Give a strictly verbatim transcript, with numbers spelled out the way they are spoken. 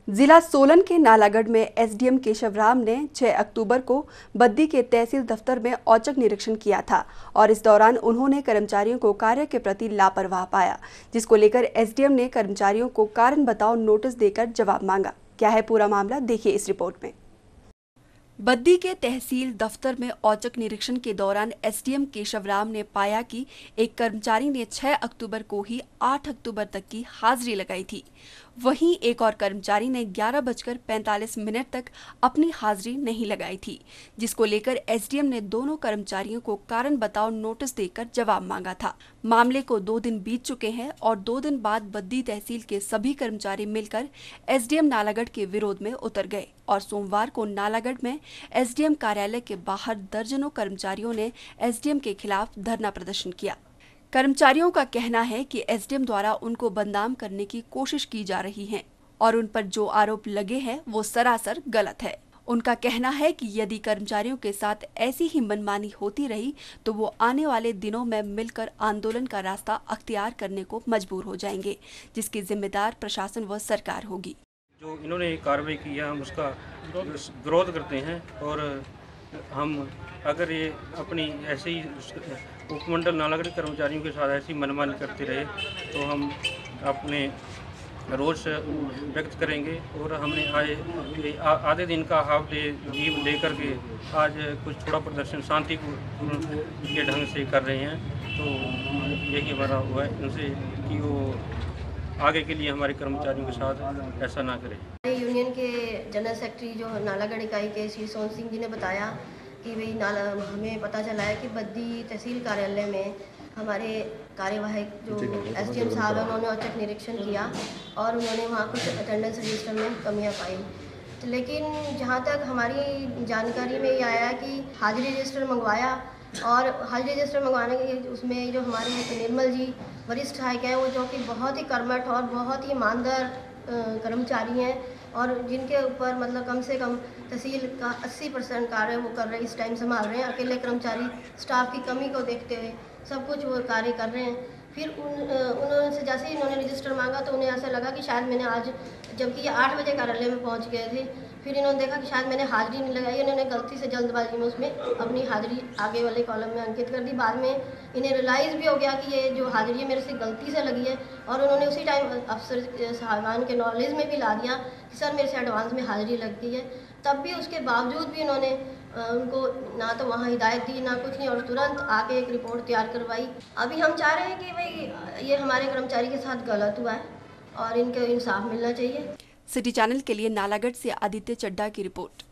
जिला सोलन के नालागढ़ में एसडीएम केशव राम ने छह अक्टूबर को बद्दी के तहसील दफ्तर में औचक निरीक्षण किया था और इस दौरान उन्होंने कर्मचारियों को कार्य के प्रति लापरवाह पाया, जिसको लेकर एसडीएम ने कर्मचारियों को कारण बताओ नोटिस देकर जवाब मांगा। क्या है पूरा मामला, देखिए इस रिपोर्ट में। बद्दी के तहसील दफ्तर में औचक निरीक्षण के दौरान एसडीएम केशव राम ने पाया कि एक कर्मचारी ने छह अक्टूबर को ही आठ अक्टूबर तक की हाजिरी लगाई थी। वहीं एक और कर्मचारी ने ग्यारह बजकर पैंतालीस मिनट तक अपनी हाजिरी नहीं लगाई थी, जिसको लेकर एसडीएम ने दोनों कर्मचारियों को कारण बताओ नोटिस देकर जवाब मांगा था। मामले को दो दिन बीत चुके हैं और दो दिन बाद बद्दी तहसील के सभी कर्मचारी मिलकर एसडीएम नालागढ़ के विरोध में उतर गए और सोमवार को नालागढ़ में एसडीएम कार्यालय के बाहर दर्जनों कर्मचारियों ने एसडीएम के खिलाफ धरना प्रदर्शन किया। कर्मचारियों का कहना है कि एसडीएम द्वारा उनको बदनाम करने की कोशिश की जा रही है और उन पर जो आरोप लगे हैं वो सरासर गलत है। उनका कहना है कि यदि कर्मचारियों के साथ ऐसी ही मनमानी होती रही तो वो आने वाले दिनों में मिलकर आंदोलन का रास्ता अख्तियार करने को मजबूर हो जाएंगे, जिसकी जिम्मेदार प्रशासन व सरकार होगी। जो इन्होंने कार्रवाई की है हम उसका विरोध करते हैं और हम अगर ये अपनी ऐसे ही उपमंडल नालागढ़ कर्मचारियों के साथ ऐसी मनमानी करते रहे तो हम अपने रोष व्यक्त करेंगे और हमने आए आधे दिन का हाफ डे लीव ले करके आज कुछ थोड़ा प्रदर्शन शांति के ढंग से कर रहे हैं। तो यही हमारा हुआ है उनसे कि वो आगे के लिए हमारे कर्मचारियों के साथ ऐसा ना करें। यूनियन के जनरल सेक्रेटरी जो नालागढ़ इकाई के श्री सोन सिंह जी ने बताया कि भाई नाला हमें पता चला है कि बद्दी तहसील कार्यालय में हमारे कार्यवाहक जो एसडीएम साहब हैं उन्होंने औचक निरीक्षण किया और उन्होंने वहाँ कुछ अटेंडेंस रजिस्टर में कमियां पाई। तो लेकिन जहाँ तक हमारी जानकारी में ये आया कि हाजिरी रजिस्टर मंगवाया और हाजिरी रजिस्टर मंगवाने के उसमें जो हमारे निर्मल जी वरिष्ठ सहायक हैं वो जो कि बहुत ही कर्मठ और बहुत ही ईमानदार कर्मचारी हैं और जिनके ऊपर मतलब कम से कम तहसील का अस्सी परसेंट कार्य वो कर रहे हैं, इस टाइम संभाल रहे हैं। अकेले कर्मचारी स्टाफ की कमी को देखते हुए सब कुछ वो कार्य कर रहे हैं। फिर उन उन्होंने से जैसे ही इन्होंने रजिस्टर मांगा तो उन्हें ऐसा लगा कि शायद मैंने आज, जबकि ये आठ बजे कार्यालय में पहुंच गए थे, फिर इन्होंने देखा कि शायद मैंने हाजिरी नहीं लगाई। इन्होंने गलती से जल्दबाजी में उसमें अपनी हाजिरी आगे वाले कॉलम में अंकित कर दी। बाद में इन्हें रियलाइज़ भी हो गया कि ये जो हाजिरी है मेरे से गलती से लगी है और उन्होंने उसी टाइम अफसर साहबान के नॉलेज में भी ला दिया कि सर मेरे से एडवांस में हाजिरी लग गई है। तब भी उसके बावजूद भी उन्होंने उनको ना तो वहाँ हिदायत दी ना कुछ नहीं और तुरंत आके एक रिपोर्ट तैयार करवाई। अभी हम चाह रहे हैं कि भाई ये हमारे कर्मचारी के साथ गलत हुआ है और इनको इंसाफ मिलना चाहिए। सिटी चैनल के लिए नालागढ़ से आदित्य चड्डा की रिपोर्ट।